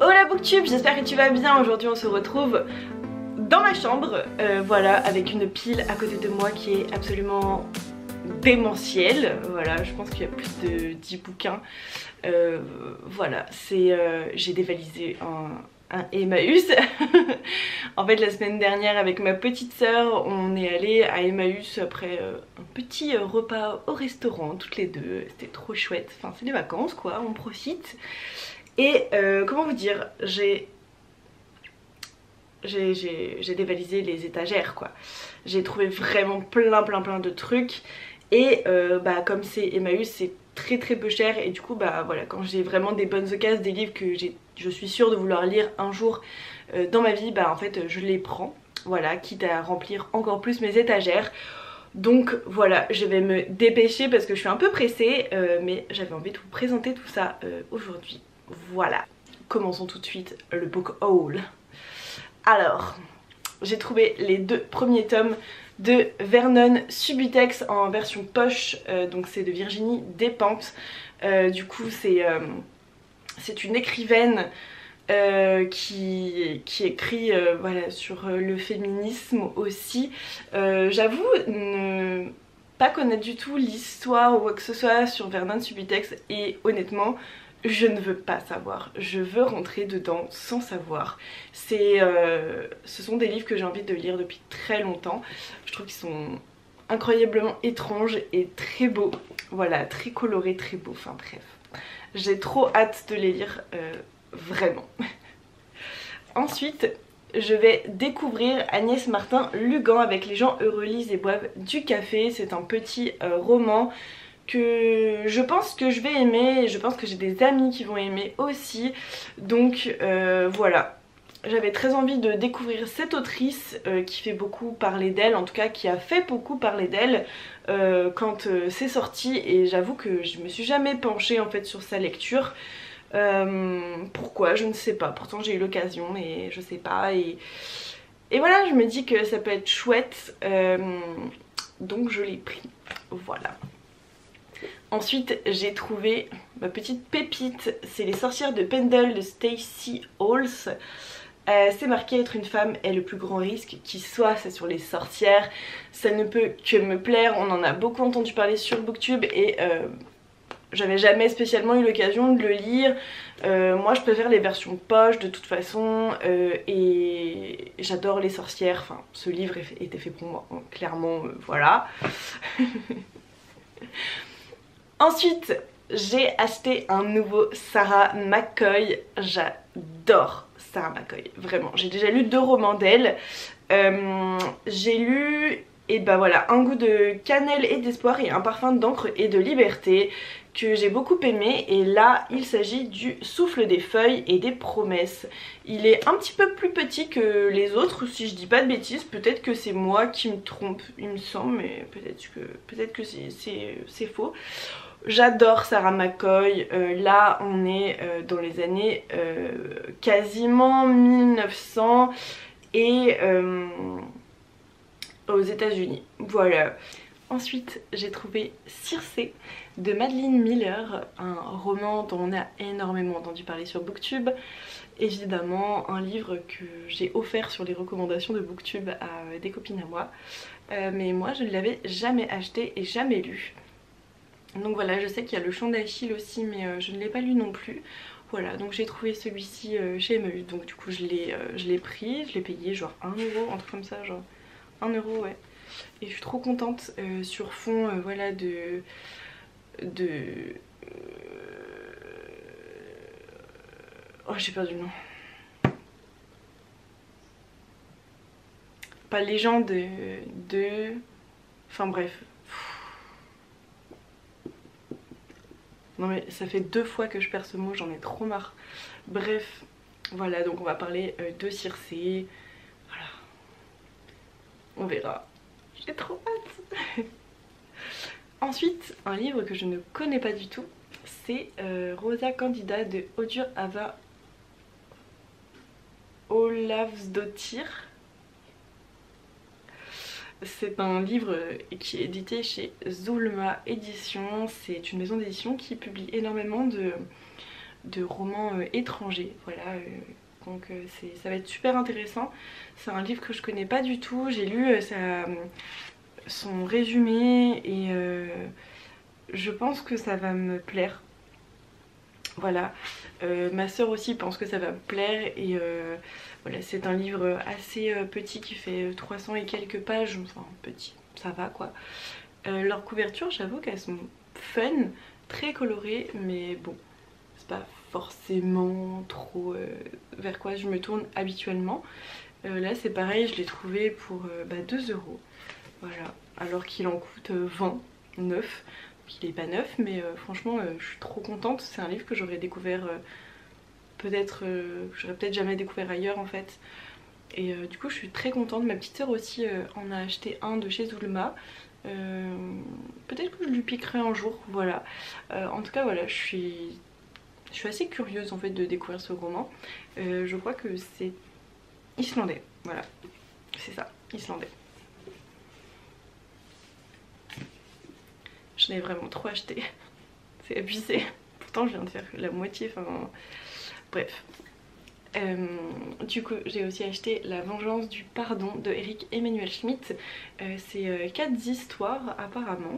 Hola Booktube, j'espère que tu vas bien. Aujourd'hui on se retrouve dans ma chambre, voilà, avec une pile à côté de moi qui est absolument démentielle. Voilà, je pense qu'il y a plus de 10 bouquins. Voilà, j'ai dévalisé un Emmaüs. En fait la semaine dernière avec ma petite sœur on est allé à Emmaüs après un petit repas au restaurant toutes les deux. C'était trop chouette, enfin c'est des vacances quoi, on profite. Et comment vous dire, j'ai dévalisé les étagères quoi. J'ai trouvé vraiment plein de trucs. Et bah comme c'est Emmaüs c'est très peu cher. Et du coup bah voilà, quand j'ai vraiment des bonnes occasions, des livres que je suis sûre de vouloir lire un jour dans ma vie, bah en fait je les prends. Voilà, quitte à remplir encore plus mes étagères. Donc voilà, je vais me dépêcher parce que je suis un peu pressée, mais j'avais envie de vous présenter tout ça aujourd'hui. Voilà, commençons tout de suite le book haul. Alors, j'ai trouvé les 2 premiers tomes de Vernon Subutex en version poche, donc c'est de Virginie Despentes. Du coup c'est une écrivaine qui écrit voilà, sur le féminisme aussi. J'avoue ne pas connaître du tout l'histoire ou quoi que ce soit sur Vernon Subutex et honnêtement je ne veux pas savoir, je veux rentrer dedans sans savoir. Ce sont des livres que j'ai envie de lire depuis très longtemps. Je trouve qu'ils sont incroyablement étranges et très beaux. Voilà, très colorés, très beaux, enfin bref. J'ai trop hâte de les lire, vraiment. Ensuite, je vais découvrir Agnès Martin-Lugan avec Les gens heureux lisent et boivent du café. C'est un petit roman que je pense que je vais aimer et je pense que j'ai des amis qui vont aimer aussi. Donc voilà. J'avais très envie de découvrir cette autrice qui fait beaucoup parler d'elle, en tout cas qui a fait beaucoup parler d'elle quand c'est sorti, et j'avoue que je me suis jamais penchée en fait sur sa lecture. Pourquoi je ne sais pas, pourtant j'ai eu l'occasion et je sais pas, et voilà, je me dis que ça peut être chouette, donc je l'ai pris, voilà. Ensuite j'ai trouvé ma petite pépite, c'est Les sorcières de Pendle de Stacey Halls. C'est marqué être une femme est le plus grand risque qui soit, c'est sur les sorcières. Ça ne peut que me plaire, on en a beaucoup entendu parler sur Booktube et j'avais jamais spécialement eu l'occasion de le lire. Moi je préfère les versions poche de toute façon, et j'adore les sorcières, enfin ce livre était fait pour moi, clairement, voilà. Ensuite j'ai acheté un nouveau Sarah McCoy, j'adore Sarah McCoy, vraiment. J'ai déjà lu 2 romans d'elle, j'ai lu et bah voilà, Un goût de cannelle et d'espoir et Un parfum d'encre et de liberté que j'ai beaucoup aimé, et là il s'agit du Souffle des feuilles et des promesses. Il est un petit peu plus petit que les autres si je dis pas de bêtises, peut-être que c'est moi qui me trompe il me semble, mais peut-être que c'est faux. J'adore Sarah McCoy, là on est dans les années quasiment 1900 et aux États-Unis, voilà. Ensuite j'ai trouvé Circé de Madeline Miller, un roman dont on a énormément entendu parler sur Booktube. Évidemment un livre que j'ai offert sur les recommandations de Booktube à des copines à moi, mais moi je ne l'avais jamais acheté et jamais lu. Donc voilà, je sais qu'il y a Le Chant d'Achille aussi, mais je ne l'ai pas lu non plus. Voilà, donc j'ai trouvé celui-ci chez Emmaüs, donc du coup je l'ai pris, je l'ai payé genre 1 euro, un truc comme ça, genre 1 euro, ouais. Et je suis trop contente, sur fond voilà oh j'ai perdu le nom. Pas légende de... Enfin bref. Non mais ça fait 2 fois que je perds ce mot, j'en ai trop marre. Bref, voilà, donc on va parler de Circé. Voilà. On verra. J'ai trop hâte. Ensuite, un livre que je ne connais pas du tout, c'est Rosa Candida de Audur Ava Ólafsdóttir. C'est un livre qui est édité chez Zulma Édition. C'est une maison d'édition qui publie énormément de romans étrangers. Voilà, donc ça va être super intéressant. C'est un livre que je connais pas du tout. J'ai lu son résumé et je pense que ça va me plaire. Voilà, ma soeur aussi pense que ça va me plaire et voilà, c'est un livre assez petit qui fait 300 et quelques pages, enfin petit, ça va quoi. Leurs couvertures, j'avoue qu'elles sont fun, très colorées, mais bon, c'est pas forcément trop vers quoi je me tourne habituellement. Là c'est pareil, je l'ai trouvé pour 2 euros, voilà, alors qu'il en coûte 20, 9. Il est pas neuf, mais franchement je suis trop contente. C'est un livre que j'aurais découvert j'aurais peut-être jamais découvert ailleurs en fait. Et du coup je suis très contente. Ma petite soeur aussi en a acheté un de chez Zulma. Peut-être que je lui piquerai un jour, voilà. En tout cas voilà, je suis assez curieuse en fait de découvrir ce roman. Je crois que c'est islandais, voilà, c'est ça, islandais. Je n'ai vraiment trop acheté, c'est abusé. Pourtant je viens de faire la moitié, enfin bref. Du coup j'ai aussi acheté La Vengeance du Pardon de Eric Emmanuel Schmitt. C'est 4 histoires apparemment,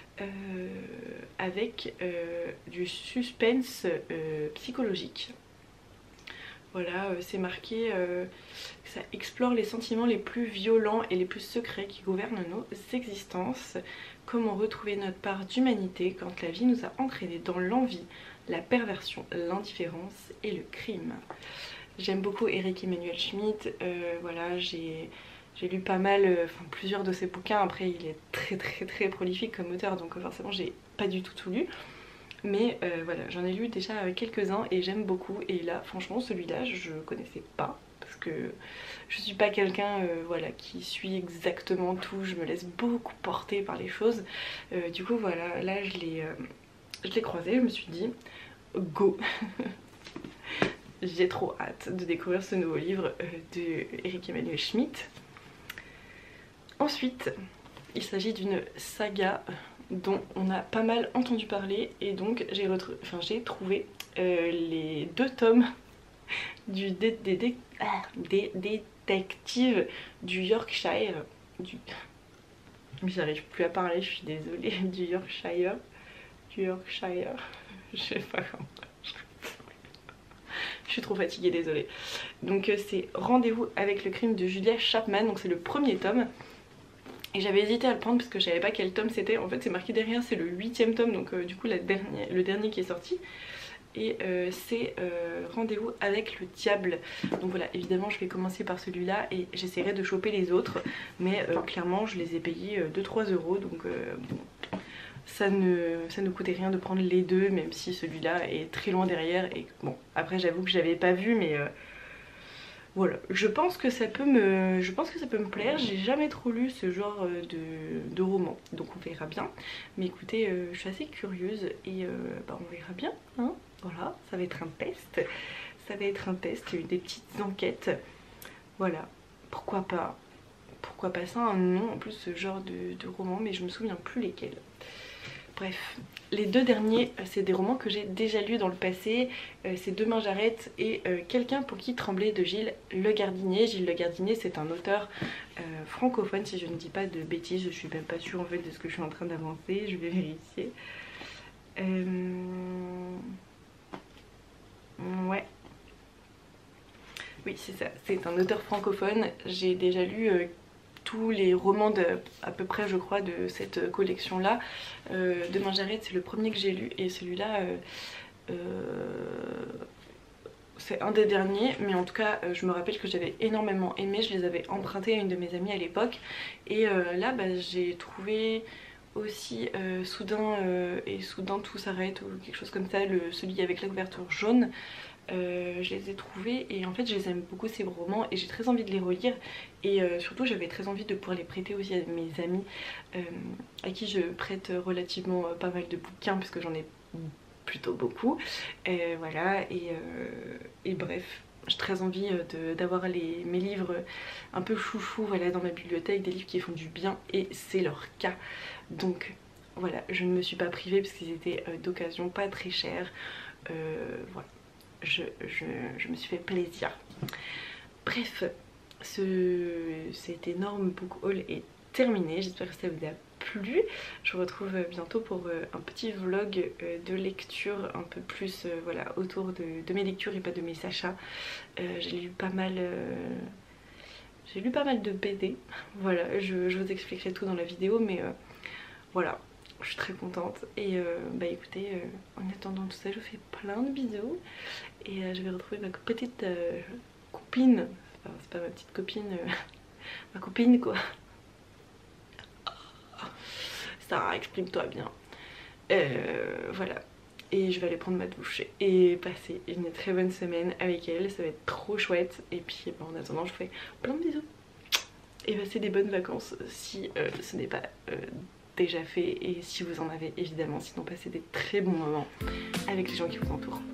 avec du suspense psychologique. Voilà, c'est marqué que ça explore les sentiments les plus violents et les plus secrets qui gouvernent nos existences. Comment retrouver notre part d'humanité quand la vie nous a entraînés dans l'envie, la perversion, l'indifférence et le crime. J'aime beaucoup Eric Emmanuel Schmitt, voilà, j'ai lu pas mal, plusieurs de ses bouquins. Après il est très prolifique comme auteur, donc forcément j'ai pas du tout lu. Mais voilà, j'en ai lu déjà quelques-uns et j'aime beaucoup. Et là, franchement, celui-là, je connaissais pas. Parce que je suis pas quelqu'un voilà, qui suit exactement tout. Je me laisse beaucoup porter par les choses. Du coup, voilà, là, je l'ai croisé. Je me suis dit, go. J'ai trop hâte de découvrir ce nouveau livre de Eric Emmanuel Schmitt. Ensuite, il s'agit d'une saga dont on a pas mal entendu parler et donc j'ai trouvé les 2 tomes des détectives du Yorkshire, j'arrive plus à parler, je suis désolée, du Yorkshire, je sais pas comment. Je suis trop fatiguée, désolée. Donc c'est Rendez-vous avec le crime de Julia Chapman, donc c'est le premier tome. Et j'avais hésité à le prendre parce que je savais pas quel tome c'était. En fait c'est marqué derrière, c'est le 8ème tome, donc du coup le dernier qui est sorti. Et c'est Rendez-vous avec le diable. Donc voilà, évidemment je vais commencer par celui-là et j'essaierai de choper les autres. Mais clairement je les ai payés 2-3 euros, donc bon, ça ne coûtait rien de prendre les deux, même si celui-là est très loin derrière. Et bon, après j'avoue que je l'avais pas vu, mais voilà, je pense que ça peut me plaire. J'ai jamais trop lu ce genre de roman, donc on verra bien. Mais écoutez, je suis assez curieuse et on verra bien, hein. Voilà, ça va être un test. Ça va être un test, des petites enquêtes. Voilà, pourquoi pas ça un nom en plus, ce genre de roman, mais je me souviens plus lesquels. Bref, les 2 derniers, c'est des romans que j'ai déjà lus dans le passé. C'est Demain j'arrête et Quelqu'un pour qui trembler de Gilles Le Gardinier. Gilles Le Gardinier, c'est un auteur francophone, si je ne dis pas de bêtises. Je suis même pas sûre en fait de ce que je suis en train d'avancer, je vais vérifier. Ouais. Oui, c'est ça, c'est un auteur francophone. J'ai déjà lu tous les romans à peu près je crois de cette collection là. Demain j'arrête, c'est le premier que j'ai lu et celui-là c'est un des derniers, mais en tout cas je me rappelle que j'avais énormément aimé. Je les avais empruntés à une de mes amies à l'époque et là j'ai trouvé aussi Soudain et Soudain tout s'arrête ou quelque chose comme ça, celui avec la couverture jaune. Je les ai trouvés et en fait je les aime beaucoup ces romans et j'ai très envie de les relire et surtout j'avais très envie de pouvoir les prêter aussi à mes amis à qui je prête relativement pas mal de bouquins puisque j'en ai plutôt beaucoup. Voilà et bref, j'ai très envie d'avoir mes livres un peu chouchou, voilà, dans ma bibliothèque, des livres qui font du bien et c'est leur cas. Donc voilà, je ne me suis pas privée parce qu'ils étaient d'occasion, pas très chers. voilà, je me suis fait plaisir. Bref, cet énorme book haul est terminé, j'espère que ça vous a plu. Je vous retrouve bientôt pour un petit vlog de lecture un peu plus voilà, autour de mes lectures et pas de mes achats. J'ai lu pas mal de BD, voilà, je vous expliquerai tout dans la vidéo, mais voilà, je suis très contente. Et bah écoutez, en attendant tout ça, je vous fais plein de bisous et je vais retrouver ma petite copine, enfin, c'est pas ma petite copine, ma copine quoi. Ça, exprime-toi bien. Voilà. Et je vais aller prendre ma douche et passer une très bonne semaine avec elle. Ça va être trop chouette. Et puis bah, en attendant, je vous fais plein de bisous. Et passez des bonnes vacances si ce n'est pas déjà fait. Et si vous en avez évidemment. Sinon, passez des très bons moments avec les gens qui vous entourent.